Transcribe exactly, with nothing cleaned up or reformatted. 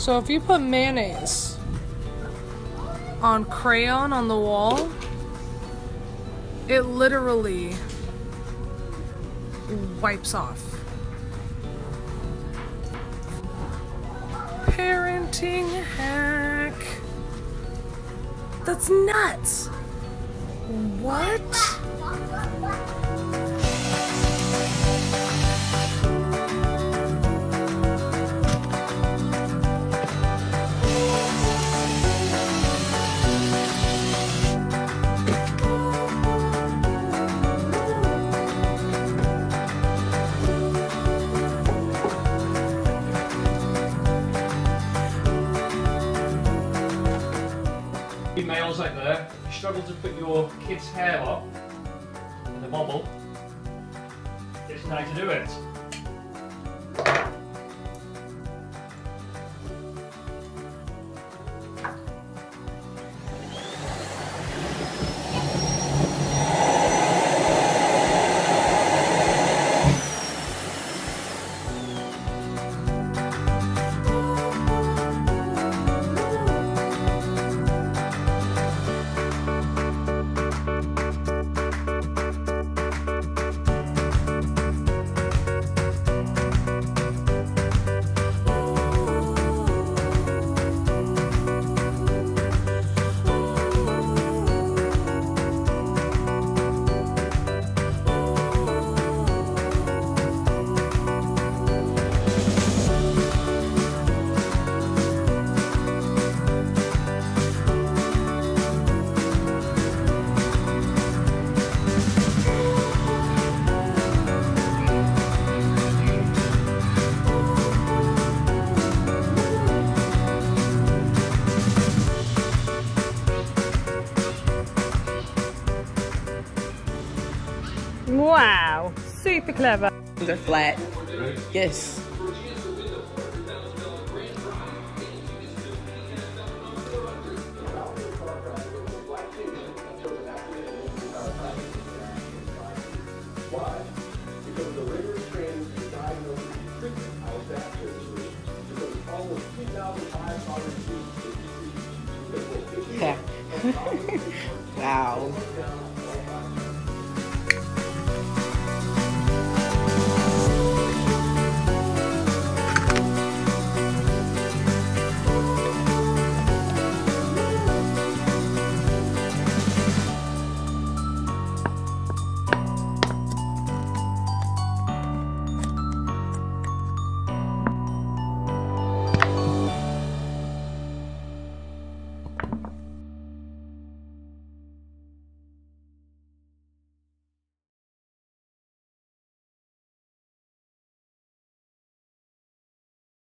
So if you put mayonnaise on crayon on the wall, it literally wipes off. Parenting hack. That's nuts. What? Males out there, you struggle to put your kid's hair up in a bobble. This is how to do it. Wow, super clever. They're flat. Yes. Yeah. Wow.